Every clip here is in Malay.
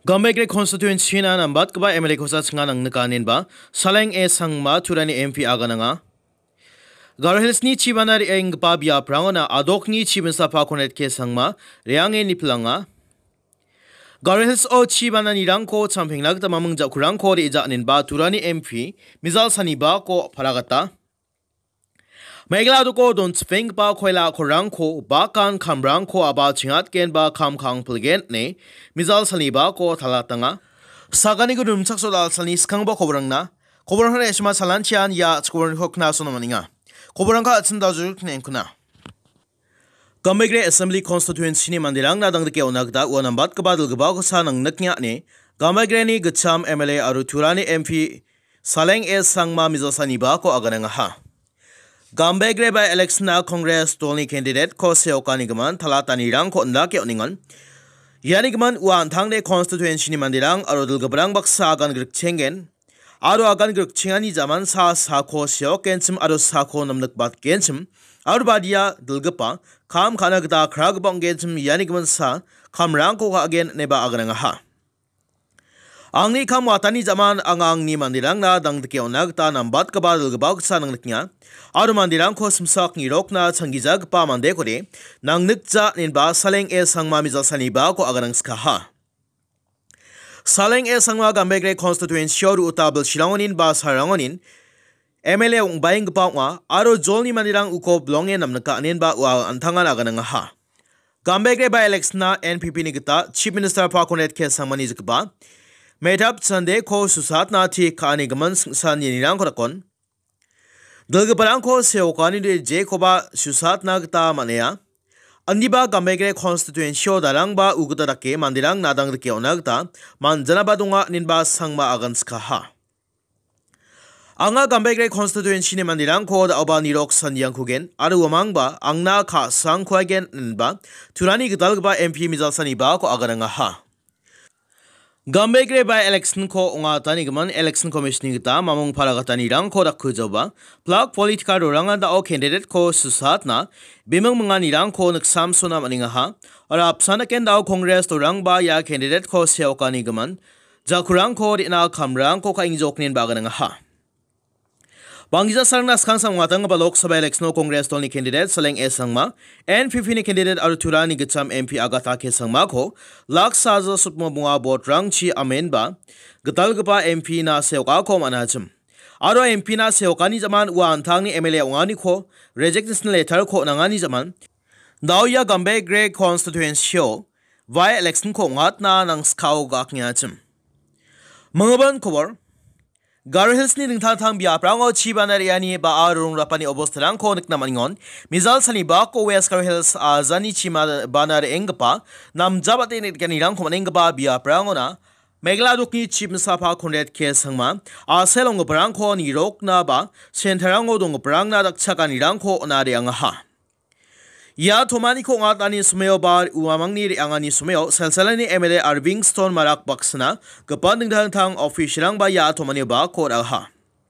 Gambegre constituency na nambat ka ba MLA kosa nga nang nakanin ba saleng sang ma turani MP aga na nga Garo Hills ni chibana ri eng pa bia prangona adok ni chibinsa pa konet ke sangma reange ni planga Garo Hills o chibana ni rangko champing nagta mamang ja kurang ko ri ja nin ba turani MP mizal sani ba ko paragata Megla ko don speng ba koila korang ko ba kan kamrang ko aba chingat ken ba kam kang plegen ne mizal sani ba ko thalatanga sagani ko dum sakso dal sani skang ba kobrang na kobrang hare shma salanchian ya chkobrang hokna sono maninga kobrang ka atsinda jul knen kuna Gambegre Assembly Constituency ni mandirang na dang de ke onagda wa nambat ka badal ga ko sa nang naknya ne Gambegre ni gacham MLA aru turani MP saleng sangma mizal sani ba ko agananga ha Gambegre by election na Congress tolni candidate ko seokani gaman thalatani rang ko nda ke oningan yani gaman wan thangne constituency ni mandirang arodul gabrang baksa gan grik chengen aro agan grik chingani zaman sa ko seo kenchim aro sa ko namnak bat kenchim aro badia dulgapa kam khana gda khrag bang kenchim yani gaman sa kamrang ko again neba agananga ha Angni kam watani zaman angang ni mandirang na dang deke onag ta nambat ka badal gabag sa nang niknya aru mandirang ko sumsak ni rok na changgijag pa mande ko de nang nikja nin ba saleng sangma mizal sani ba ko aganang ska ha Saleng sangma Gambegre constituency ru utabel shirangonin ba sarangonin MLA ung baing pa nga aru jolni mandirang uko blonge namnaka nin ba wa antangan aganang ha Gambegre by election na NPP ni gita Chief Minister pa konet ke sangmani jikba Metap Sunday ko susat na ti kani gaman san yinirang ko rakon. Dalga parang ko seokani de je ko ba susat na gta manea. Andi ba Gambegre constituency darang ba uguta rake mandirang nadang rake onagta manjana ba dunga ninba sangma agans ka ha. Anga Gambegre constituency ni mandirang ko da oba nirok san yang kugen aru wamang ba angna ka sang kwagen ninba turani gdalga ba MP mizal sani ba ko agaranga ha. Gambegre by election ko unga tani gaman election commissioning ta mamong paragatani rang ko rakhu joba plug politika roranga da o candidate ko susat na bimang mga nirang ko nagsam sona maninga ha ara apsana ken daw congress to rang ba ya candidate ko seokani gaman jakurang ko ina kamrang ko kaing joknen baga nga ha Bangisa sarang na skang sang matang ba Lok Sabha election congress tolni candidate saleng sangma N50 ni candidate arutura ni gacham MP agata ke sangma ko lak saza sutmo bunga bot rang chi amen ba gatal gapa MP na seoka ko manachim aro MP na seoka ni zaman wa anthang ni MLA ungani ko resignation letter ko nangani zaman daw ya Gambegre constituency via election ko ngat na nang skau gak nyachim mangaban kobor Garo Hills ni ringthang bia prango chibana riani ba arung rapani obostrang ko nikna maningon mizal sani ba ko West Garo Hills azani chima banar engpa nam jabate ni kani rang ko manengba bia prango na megla dukni chimsa pa konret ke sangma a selong brang ko ni rok na ba sentarang odong brang na dakcha kani rang ko na re anga ha Ya thomani ko ngat ani sumeo bar uamang ni angani sumeo selsalani MLA Arvingstone marak baksana kapan dingdang thang official ba ya thomani ba ko ha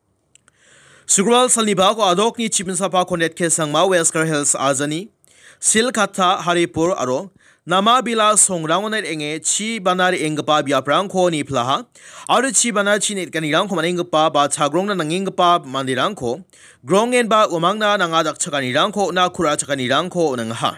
Sugrwal salni ba ko adok ni chief sapa konet ke sangma West Garo Hills azani Silkatha Haripur aro nama bila songrangonet enge chi banari engpa bia prang ko ni plaha aru chi banar chi net kanirang ko manengpa ba chagrong na nangengpa mandirang ko grongen ba umangna nanga dakchakanirang ko na khura chakanirang ko nangha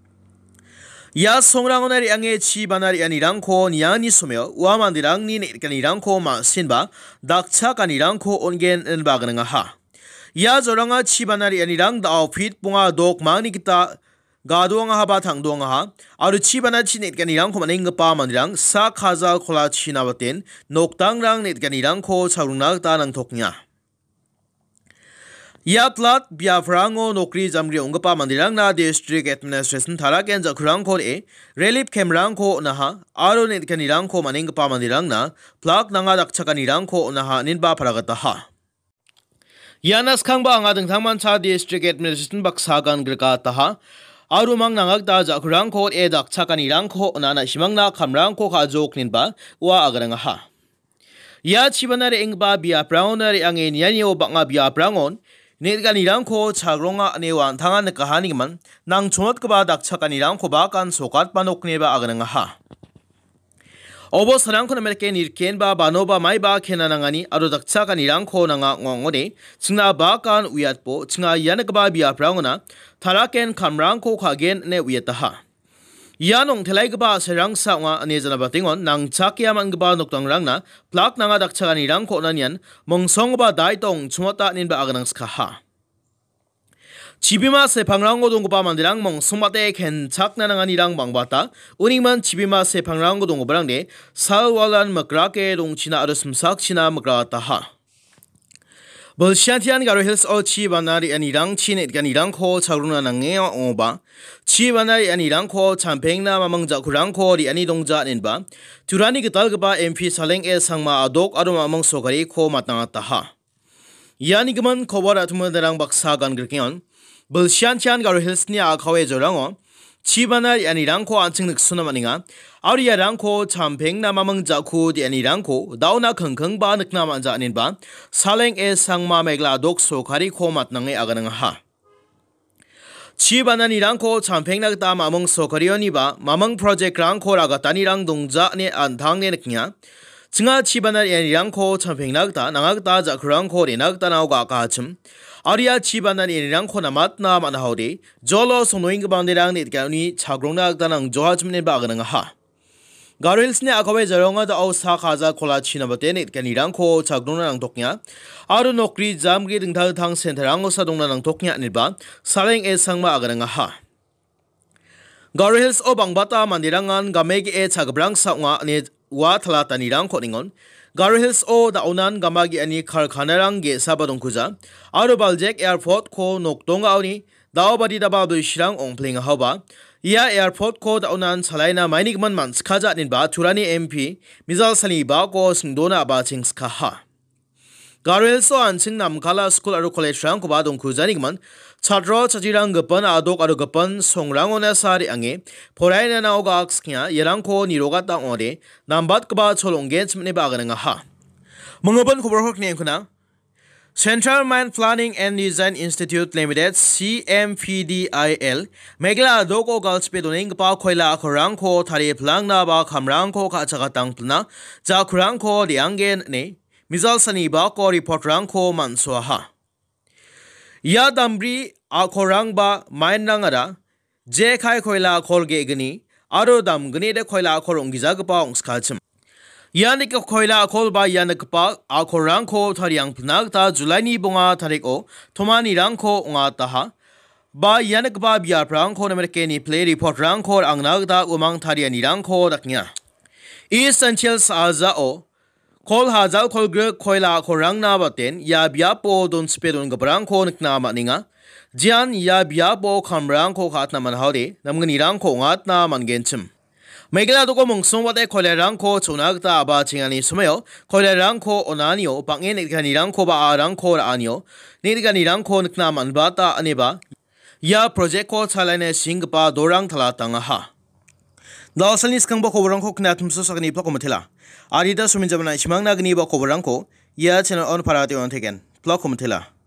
ya songrangonari ange chi banari anirang ko niani sumeo wa mandirang ni net kanirang ko ma sinba dakchakanirang ko ongen enba nangha ya zoranga chi banari anirang da outfit punga dok mangni kita Gado nga haba thang do nga ha aru chibana chinet kanirang ko maning pa mandirang sa khaza khola china baten noktang rang net kanirang ko charungna ta nang thoknya Yatlat biafrango nokri jamri ongpa mandirang na district administration thara ken jakurang ko e relief kemrang ko na ha aru net kanirang ko maning pa mandirang na plak nanga dakcha kanirang ko na ha ninba paragata ha Yanas khangba anga ding thangman cha district administration baksagan grika ta ha Aru mang nangag da jakurang ko e dak chakanirang ko nana simang na kamrang ko ka jok ninba wa agarang ha Ya chibana re engba bia praoner ange nianyo banga bia prangon netganirang ko chagronga newan thangan kahani man nang chongot ka ba dak chakanirang ko ba kan sokat panok neba agarang ha Obo sarang ko na merke nirken ba bano ba may ba kena nangani aro daksa ka nirang ko nanga ngongode tsinga ba kan uyat po tsinga yanak ba biya prangona tharaken kamrang ko kagen ne uyataha. Yanong telay gaba serang sa nga anezana batingon nang chakyaman gaba noktang rang na plak nanga daksa ka nirang ko nanyan mongsong ba daitong chumata nin ba aganang skaha. Chibima se pangrango dong ba mandirang mong sumate ken chak na nanganirang bangbata uniman chibima se pangrango dong barang de salwalan makrake dong china arusumsak china makrata ha. Bolshantian Garo Hills o chibanari anirang chinet ganirang ko chagruna nangea oba chibanari anirang ko champeng na mamangja kurang ko di ani dongja ninba turani gital gaba MP saleng e sangma adok aro mamang sogari ko matangata ha. Yani gaman kobor atumudarang baksa gan gerkion Bolshantian Garo Hills ni akawe jorango chibanar yanirang ko anching niksuna maninga auri yarang ko champeng na mamang jaku di yanirang ko dauna khangkhang ba nikna manja anin ba saleng e sangma megla dok sokari ko matnange aganang ha chibanar nirang ko champeng na ta mamang sokari oni ba mamang project rang ko ragatani rang dongja ne anthang ne niknya Tsinga chibanar yanirang ko champeng nagta nangagta jakurang ko rinagta nauga kachim Aria chibanar yanirang ko namat na manahode jolo sonoing bandirang nitgani chagrong nagta nang johachim ne baganang ha Garo Hills ne akawe jaronga da au sa khaza kola china bate nitganirang ko chagrong nang toknya aru nokri jamgi dingthal thang senterang sa dongna nang toknya nilba saleng e sangma aganang ha Garo Hills o bangbata mandirangan gamegi e chagbrang saunga ne wa thalata nirang koningon Garo Hills o daunan gamagi ani kharkhanarang ge sabadong kuja aro baljek airport ko noktonga awni daobadi daba shirang ongpling haba ya airport ko daunan salaina mainigman mans khaja ninba turani MP Mizal Sani ba ko singdona ba chings kha Garo Hills o anching namkala school aro college rang ko ba dong kujanigman Chadro chajirang gapan adok aro gapan songrang ona sari ange poraina na oga akskya yarang ko niroga ta ore nambat kaba cholongen chmne bagananga ha Mangaban khobor hok ne kuna Central Mine Planning and Design Institute Limited CMPDIL Megla adoko galspe doning pa khoila khorang ko thari plang na ba khamrang ko kha chaga tang plna ja khurang ko liangen ne Mizal Sani ba ko report rang ko manso ha Ya dambri akorang ba main rangara je khai khoila kholge gni aro dam gni de khoila khorong gija gpa ongskachim yanik khoila khol ba yanik pa akorang ko thariang pnak ta July ni bonga tarik o thomani rang ko nga ta ha ba yanik ba bia prang ko namerke ni play report rang ko angnag da umang thariani rang ko daknya essentials aza o Kol hazal kol gre koila korang na baten ya biapo don spedon gabrang ko nikna maninga jian ya biapo kamrang ko khat na manhaude namgani rang ko ngat na mangenchim Megla do ko mongsong wate koila rang ko chunagta aba chingani sumayo koila rang ko onanio pangen nikani rang ko ba arang ko anio nikani rang ko nikna manbata aneba ya project ko chalane singpa dorang thalatanga ha Dalsanis kang ba kobrang ko knatum so sakani plako matela Arida suminjabana simang nagni ba kobrang ko ya channel on parati on tegen plako matela